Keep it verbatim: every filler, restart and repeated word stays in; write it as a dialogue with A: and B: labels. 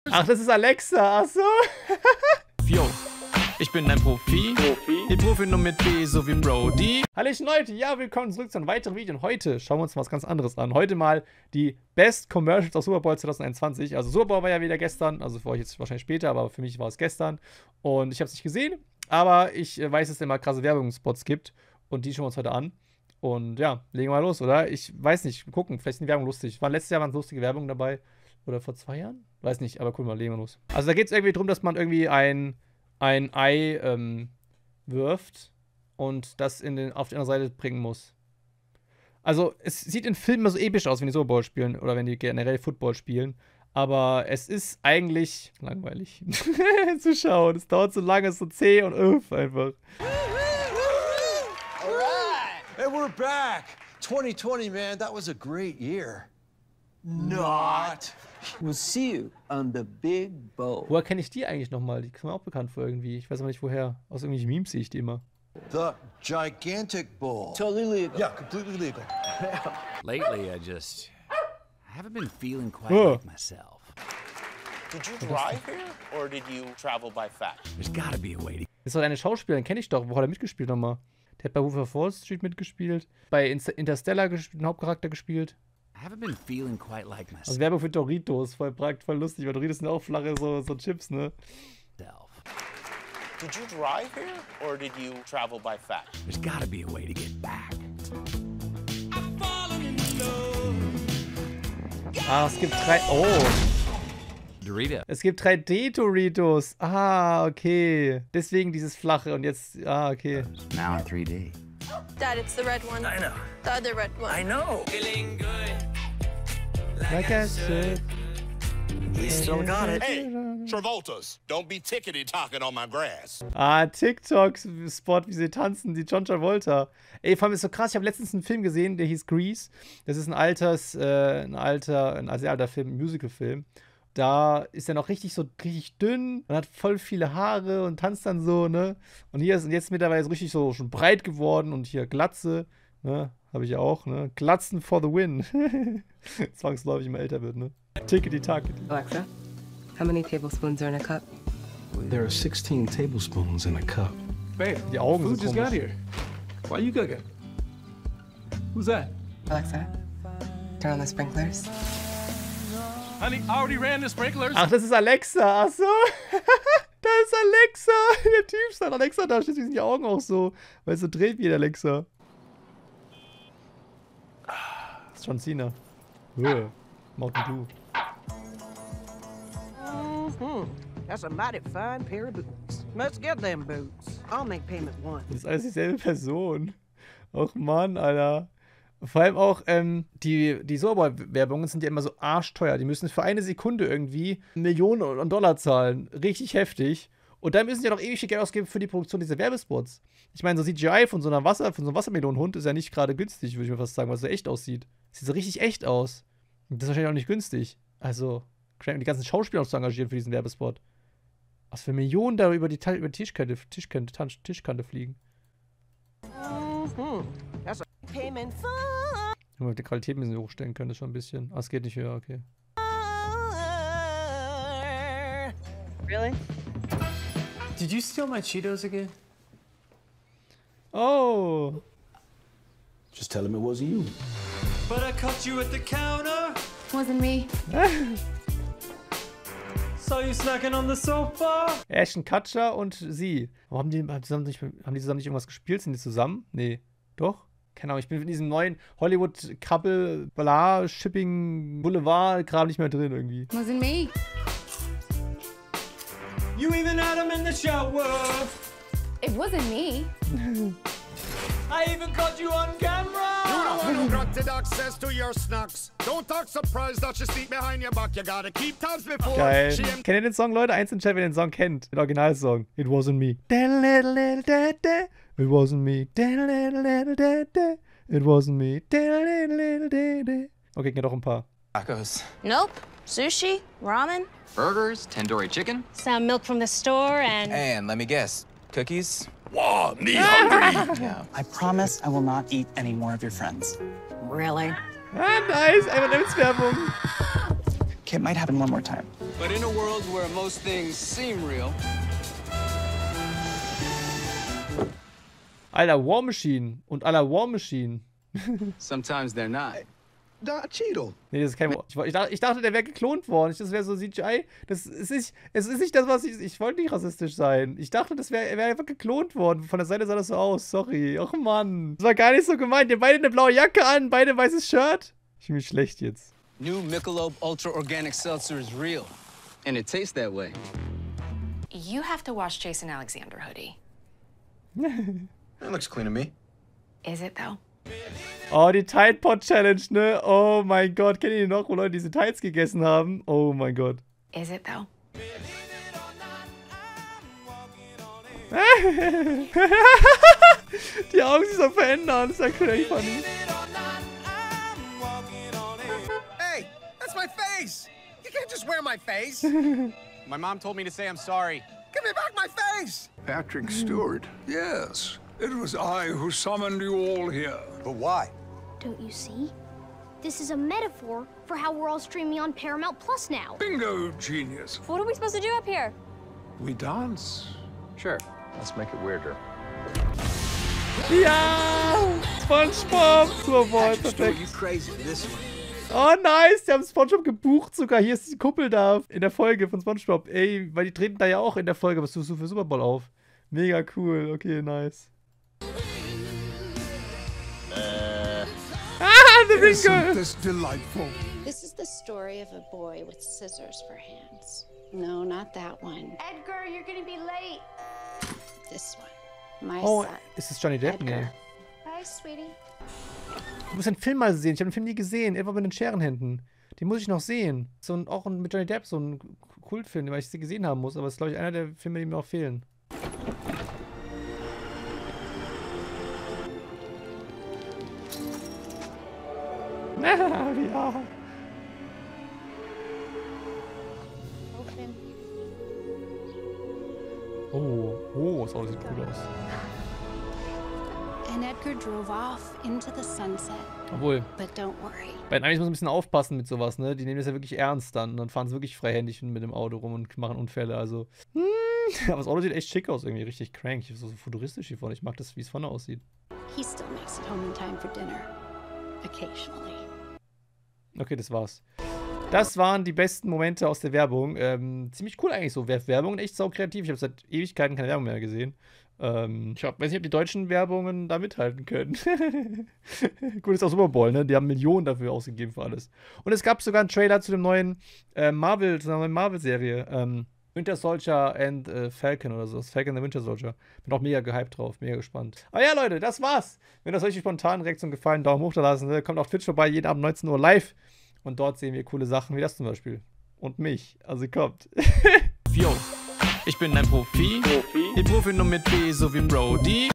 A: Ach, das ist Alexa, ach so.
B: Yo, ich bin ein Profi.
A: Profi.
B: Die Profi-Nummer mit B, so wie Brody.
A: Hallöchen Leute, ja, willkommen zurück zu einem weiteren Video. Und heute schauen wir uns mal was ganz anderes an. Heute mal die Best Commercials aus Super Bowl zwanzig einundzwanzig. Also Super Bowl war ja wieder gestern, also für euch jetzt wahrscheinlich später, aber für mich war es gestern. Und ich habe es nicht gesehen, aber ich äh, weiß, dass es immer krasse Werbungsspots gibt. Und die schauen wir uns heute an. Und ja, legen wir mal los, oder? Ich weiß nicht, gucken, vielleicht ist die Werbung lustig. War letztes Jahr waren lustige Werbung dabei. Oder vor zwei Jahren? Weiß nicht, aber guck mal, legen wir los. Also da geht es irgendwie darum, dass man irgendwie ein, ein Ei ähm, wirft und das in den, auf die andere Seite bringen muss. Also es sieht in Filmen immer so episch aus, wenn die Super Bowl spielen oder wenn die generell Football spielen. Aber es ist eigentlich langweilig zu schauen. Es dauert so lange, es ist so zäh und öff einfach.
C: Hey, we're back. twenty twenty, man, that was a great year. Not.
D: We'll see you on the big bowl.
A: Woher kenne ich die eigentlich nochmal? Die kommen mir auch bekannt vor irgendwie. Ich weiß aber nicht woher. Aus irgendwelchen Memes sehe ich die immer.
C: The gigantic bull.
D: Totally legal.
C: Yeah, completely legal.
E: Lately, I just I haven't been feeling quite
A: Oh.
E: like myself.
F: Did you drive here, or did you travel by fashion?
E: There's got to be a way to.
A: Das ist doch eine Schauspielerin, kenne ich doch. Wo hat er mitgespielt nochmal? Der hat bei Wolf of Wall Street mitgespielt. Bei Insta Interstellar den Hauptcharakter gespielt.
E: I haven't been feeling quite like myself.
A: Also Werbung für Doritos. Voll praktisch, voll lustig. Weil Doritos sind auch flache so, so Chips, ne?
F: Did you drive here, or did you travel by fashion?
E: There's got to be a way to get back.
A: Ah, es gibt drei... Oh!
E: Dorito.
A: Es gibt drei D-Doritos. Ah, okay. Deswegen dieses flache und jetzt... Ah, okay.
E: Now in three D.
G: Dad, it's the red one.
C: I know.
G: The other red one.
C: I know.
A: Like I said.
C: We still got it.
F: Hey, Travolta's. Don't be tickety talking on my grass.
A: Ah, TikTok-Spot, wie sie tanzen, die John Travolta. Ey, vor allem ist so krass, ich habe letztens einen Film gesehen, der hieß Grease. Das ist ein alters, äh, ein alter, ein sehr alter Film, ein Musical-Film. Da ist er noch richtig so, richtig dünn und hat voll viele Haare und tanzt dann so, ne? Und hier ist und jetzt mittlerweile so richtig so schon breit geworden und hier Glatze, ne? Habe ich auch, ne? Glatzen for the win. Zwangsläufig immer älter wird, ne? Tickety tackety.
H: Alexa, how many tablespoons are in a cup?
I: There are sixteen tablespoons in a cup.
A: Babe, die Augen
I: Food
A: sind
I: just
A: komisch.
I: got here. Why you cooking? Who's that?
H: Alexa, turn on the sprinklers.
I: Honey, I already ran the sprinklers.
A: Ach, das ist Alexa, ach so. Da ist Alexa. Der Typ sagt Alexa, da steht sind die Augen auch so, weil es so dreht wie der Alexa. Das ist John Cena. Höhe. Mountain Dew.
J: Mm-hmm. That's a mighty fine pair of boots. Let's get them boots. I'll make payment once.
A: Das ist alles dieselbe Person. Och Mann, Alter. Vor allem auch, ähm, die, die Super Bowl-Werbungen sind ja immer so arschteuer. Die müssen für eine Sekunde irgendwie Millionen an Dollar zahlen. Richtig heftig. Und dann müssen sie ja noch ewig viel Geld ausgeben für die Produktion dieser Werbespots. Ich meine, so C G I von so einer Wasser, von so einem Wassermelonenhund ist ja nicht gerade günstig, würde ich mir fast sagen, weil es so echt aussieht. Sieht so richtig echt aus. Und das ist wahrscheinlich auch nicht günstig. Also, die ganzen Schauspieler auch zu engagieren für diesen Werbespot. Was für Millionen da über die, über die Tischkante, Tischkante, Tischkante fliegen.
J: Mm-hmm. That's a payment fun.
A: Junge, die Qualität müssen wir hochstellen können, das schon ein bisschen. Ah, es geht nicht höher, okay.
H: Really?
I: Did you steal my Cheetos again?
A: Oh!
I: Just tell him it wasn't you.
B: But I caught you at the counter.
G: Wasn't me.
B: Saw you snacking on the sofa.
A: Ashton Kutcher und sie. Aber haben die, haben, die zusammen nicht, haben die zusammen nicht irgendwas gespielt? Sind die zusammen? Nee. Doch? Keine Ahnung, ich bin in diesem neuen Hollywood-Couple-Bla-Shipping-Boulevard gerade nicht mehr drin irgendwie.
G: Wasn't me.
B: You even had him in the shower.
G: It wasn't me.
B: I even caught you on camera.
F: You know I don't granted access to your snacks. Don't act surprised that you sneak behind your back. You gotta keep tabs before.
A: Geil. Kennt ihr den Song, Leute? Eins im Chat, wer den Song kennt. Den Originalsong. It wasn't me. It wasn't me. It wasn't me. Okay, kennt auch ein paar.
I: Tacos.
G: Nope. Sushi, ramen,
K: Burgers, tandoori chicken,
G: some milk from the store, and
K: and let me guess, cookies?
F: Wow, me hungry.
D: Yeah. I promise I will not eat any more of your friends.
G: really?
A: Ah, nice. Einfach Werbung.
D: It might happen one more time.
B: But in a world where most things seem real.
A: Alter, War Machine und aller War Machine.
B: Sometimes they're not.
F: Don Cheadle.
A: Nee, das ist kein War. Ich, ich, dachte, ich dachte, der wäre geklont worden. Ich, das wäre so C G I. Das ist nicht, es ist nicht das, was ich. Ich wollte nicht rassistisch sein. Ich dachte, das wäre wär einfach geklont worden. Von der Seite sah das so aus. Sorry. Och Mann. Das war gar nicht so gemeint. Die haben beide eine blaue Jacke an, beide ein weißes Shirt. Ich fühle mich schlecht jetzt.
B: New Michelob Ultra Organic Seltzer is real. And it tastes that way.
L: You have to wash Jason Alexander hoodie.
C: That looks clean to me.
L: Is it though?
A: Oh, die Tide Pod Challenge, ne? Oh mein Gott. Kennt ihr die noch, wo Leute diese Tides gegessen haben? Oh mein Gott.
L: Is it though?
A: Die Augen sich so verändern. Das ist ja crazy funny.
F: Hey, that's my face. You can't just wear my face.
E: My mom told me to say I'm sorry.
F: Give me back my face.
M: Patrick Stewart. Yes, it was I who summoned you all here.
C: But why?
N: Don't you see? This is a metaphor for how we're all streaming on Paramount Plus now.
M: Bingo, genius.
N: What are we supposed to do up here?
M: We dance.
C: Sure. Let's make it weirder.
A: Ja! SpongeBob! Superboy, perfekt.
B: You crazy for this one.
A: Oh, nice! Die haben SpongeBob gebucht sogar. Hier ist die Kuppel da in der Folge von SpongeBob. Ey, weil die treten da ja auch in der Folge was so für Super Bowl auf. Mega cool. Okay, nice.
M: Uh,
A: ah, the
M: Isn't this delightful?
O: This is the story of a boy with scissors for hands. No, not that one.
N: Edgar, you're gonna be late.
O: This one. My
A: Oh,
O: son.
A: ist das Johnny Depp? Nee.
N: Bye, sweetie.
A: Du musst den Film mal sehen. Ich habe den Film nie gesehen. Etwa mit den Scherenhänden. Den muss ich noch sehen. So ein, auch ein, mit Johnny Depp, so ein Kultfilm, den ich sie gesehen haben muss. Aber es ist, glaube ich, einer der Filme, die mir auch fehlen. Ah, ja.
N: Open.
A: Oh, oh, das Auto sieht cool aus.
O: And Edgar drove off into the sunset.
A: Obwohl,
O: But don't worry.
A: bei den Amis muss man ein bisschen aufpassen mit sowas, ne? Die nehmen das ja wirklich ernst dann. Und dann fahren sie wirklich freihändig mit dem Auto rum und machen Unfälle, also. Hm, aber das Auto sieht echt schick aus, irgendwie richtig crank. So, so futuristisch hier vorne. Ich mag das, wie es vorne aussieht.
O: He still makes it home in time for dinner. Occasionally.
A: Okay, das war's. Das waren die besten Momente aus der Werbung. Ähm, ziemlich cool eigentlich so. Werbung echt sau kreativ. Ich habe seit Ewigkeiten keine Werbung mehr gesehen. Ähm, ich hab, weiß nicht, ob die deutschen Werbungen da mithalten können. Gut, ist auch Super Bowl, ne? Die haben Millionen dafür ausgegeben für alles. Und es gab sogar einen Trailer zu dem neuen äh, Marvel, zu einer neuen Marvel-Serie. Ähm, Winter Soldier and äh, Falcon oder so. Das Falcon and the Winter Soldier. Bin auch mega gehypt drauf, mega gespannt. Aber ja, Leute, das war's. Wenn das euch die spontanen Reaktionen gefallen, Daumen hoch da lassen. Ne? Kommt auf Twitch vorbei, jeden Abend neunzehn Uhr live. Und dort sehen wir coole Sachen, wie das zum Beispiel. Und mich. Also kommt.
P: Yo, ich bin ein Profi. Profi. Ich Profi nur mit B, so wie Brody.